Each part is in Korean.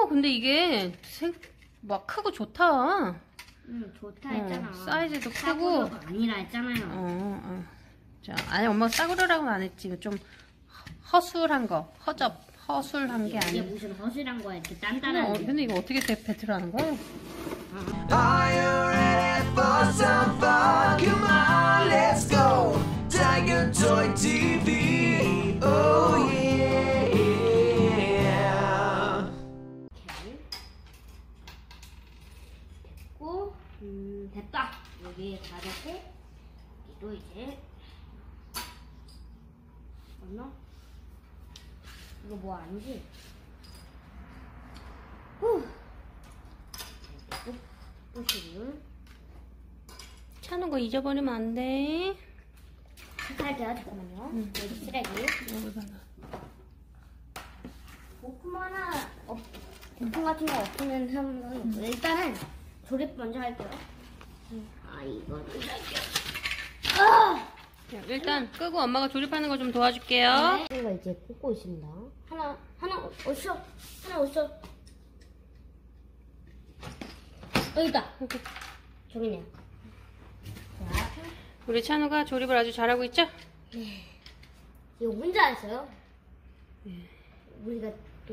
근데 이게 막 크고 좋다. 좋다 했잖아. 사이즈도 크고. 싸구려가 아니라 했잖아요. 자, 아니 엄마 싸구려라고는 안 했지. 좀 허술한 거, 허술한 게 이게 아니야. 무슨 허술한 거야, 이렇게 단단한. 근데 이거 어떻게 배틀하는 거야? Are you ready for some fun? Come on, let's go. Tiger Toy TV. Oh yeah. 오케이. 됐고, 됐다. 여기 다 됐고, 여기도 이제. 맞나? 이거 뭐 아니지? 후. 뿌시를 차는 거 잊어버리면 안 돼. 할게요. 잠깐만요. 여기 쓰레기. 부품 하나 부품 같은 거 없으면 한번 일단은 조립 먼저 할게요. 이거를 할게요. 자, 일단 끄고 엄마가 조립하는 거 좀 도와줄게요. 이거 이제 꽂고 있습니다. 하나 어딨어? 하나 어딨어? 여기다. 저기네요. 자, 우리 찬우가 조립을 아주 잘하고 있죠? 이거 혼자 했어요. 우리가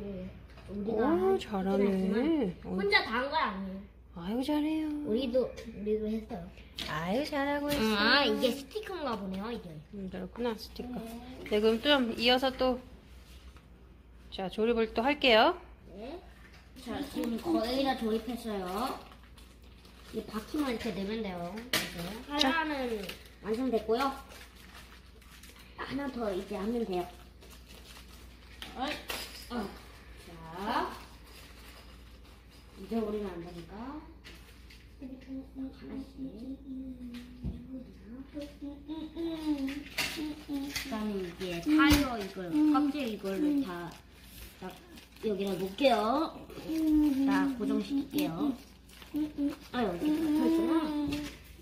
잘하네. 혼자 다 한 건 아니에요. 아유 잘해요. 우리도 했어요. 아유 잘하고 있어. 이게 스티커인가 보네요, 이게. 그렇구나, 스티커. 네, 그럼 좀 이어서 또 자 조립을 또 할게요. 네. 자, 지금 거의 다 조립했어요. 이 바퀴만 이렇게 내면 돼요. 이제 하나는 완성됐고요. 하나 더 이제 하면 돼요. 자, 잊어버리면 안 되니까 하나씩. 그다음에 이게 타이어 이걸 껍질 이걸로 다 여기다 놓을게요. 다 고정시킬게요. 여기 붙어있구나.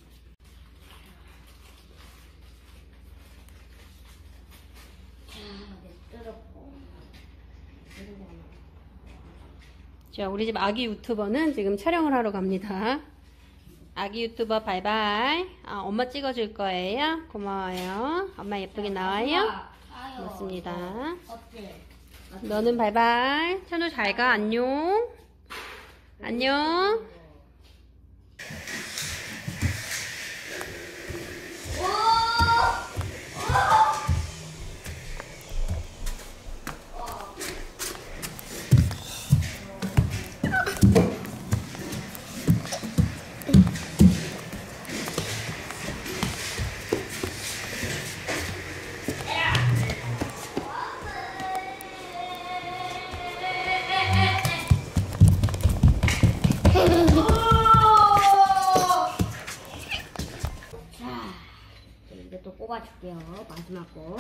자, 우리 집 아기 유튜버는 지금 촬영을 하러 갑니다. 아기 유튜버 바이바이. 엄마 찍어줄 거예요. 고마워요. 엄마 예쁘게 나와요. 고맙습니다. 너는 바이바이. 찬우 잘 가. 안녕. 안녕. 뽑아줄게요. 마지막 거.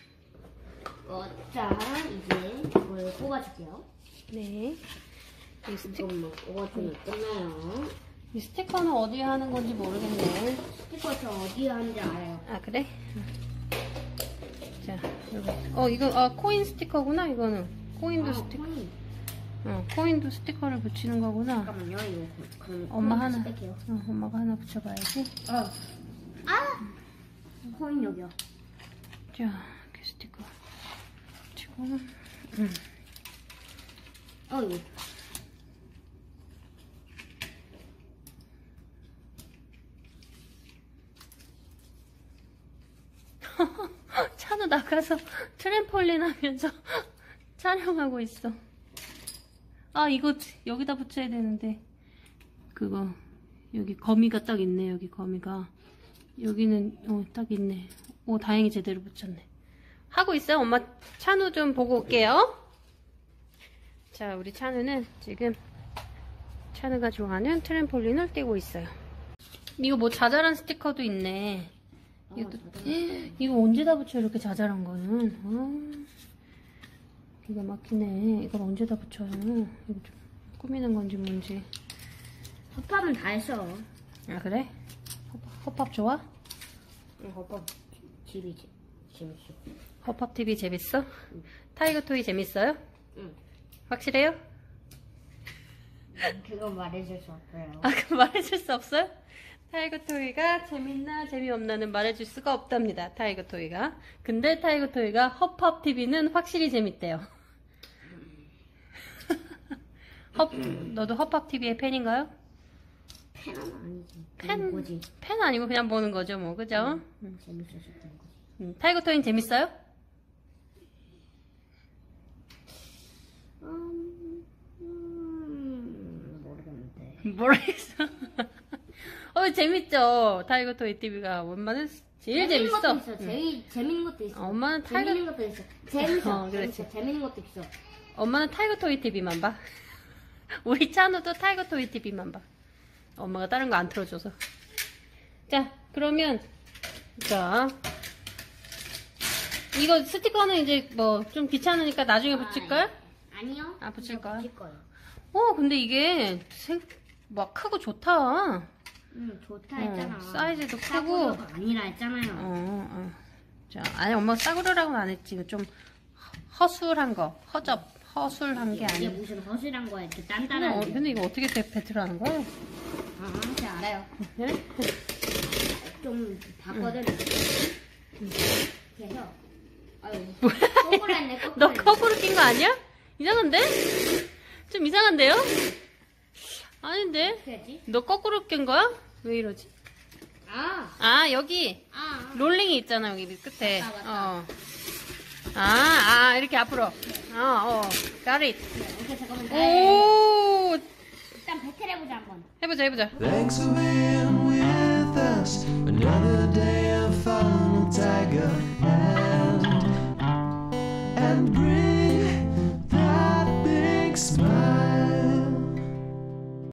자, 이제 이걸 뽑아줄게요. 네. 이 이것만 뽑아주면 끝나요. 이 스티커는 어디에 하는 건지 모르겠네. 스티커 저 어디에 하는지 알아요. 아, 그래? 자, 여기. 이거, 코인 스티커구나, 이거는. 코인도 스티커. 코인. 코인도 스티커를 붙이는 거구나. 잠깐만요, 이거. 그럼 엄마 하나. 뺄게요. 엄마가 하나 붙여봐야지. 코인 여기요. 자, 이렇게 스티커 붙이고. 이거. 찬우 나가서 트램폴린 하면서 촬영하고 있어. 이거 여기다 붙여야 되는데. 그거 여기 거미가 딱 있네. 여기 거미가. 여기는 딱 있네. 다행히 제대로 붙였네. 하고 있어요. 엄마 찬우 좀 보고 올게요. 자, 우리 찬우는 지금 찬우가 좋아하는 트램폴린을 띄고 있어요. 이거 뭐 자잘한 스티커도 있네. 이거 언제 다 붙여? 이렇게 자잘한 거는. 기가 막히네. 이걸 언제 다 붙여요? 이거 좀 꾸미는 건지 뭔지. 헛밥은 다 했어. 아, 그래? 헛밥 좋아? 헛밥 TV 재밌어. 헛밥 TV 재밌어? 타이거 토이 재밌어요? 응. 확실해요? 그건 말해줄 수 없어요. 아, 그 말해줄 수 없어요? 타이거 토이가 재밌나 재미없나는 말해줄 수가 없답니다. 타이거 토이가. 근데 타이거 토이가 허팝 TV는 확실히 재밌대요. 너도 허팝 TV의 팬인가요? 팬은 아니지. 팬 거지. 팬 아니고 그냥 보는 거죠, 뭐 그죠? 재밌어서 보는 거지. 타이거 토이는 재밌어요? 모르겠는데. 모르겠어. 재밌죠. 타이거 토이 TV가 엄마는 제일 재밌는 재밌어. 것도 있어. 제일 재밌는 것도 있어. 엄마는 타이거 재밌는 것도 있어. 재밌어. 그렇지. 재밌어. 재밌는 것도 있어. 엄마는 타이거 토이 TV만 봐. 우리 찬우도 타이거 토이 TV만 봐. 엄마가 다른 거 안 틀어줘서. 자, 그러면 자 이거 스티커는 이제 뭐 좀 귀찮으니까 나중에 붙일까요? 아니요. 아, 붙일 거야? 붙일 거예요. 근데 이게 막 크고 좋다. 좋다 했잖아. 사이즈도 크고. 싸구려가 아니라 했잖아요. 자, 아니 엄마 싸구려라고는 안 했지. 좀 허술한 거, 허술한 게 이게 아니야. 무슨 허술한 거야. 이렇게 단단한. 근데 이거 어떻게 배틀 하는 거야? 제가 알아요. 좀 봤거든. 그래서 아유, 거꾸로 했네. 너 거꾸로 낀 거 아니야? 이상한데? 좀 이상한데요? 아닌데? 어떻게 했지? 너 거꾸로 낀 거야? 왜 이러지? 여기 롤링이 있잖아, 여기 끝에. 맞다. 이렇게 앞으로. got it. 오케이, 잠깐만. 오, 일단 배틀 해보자 한번. 해보자. Thanks for being with us. Another day of fun, Tiger.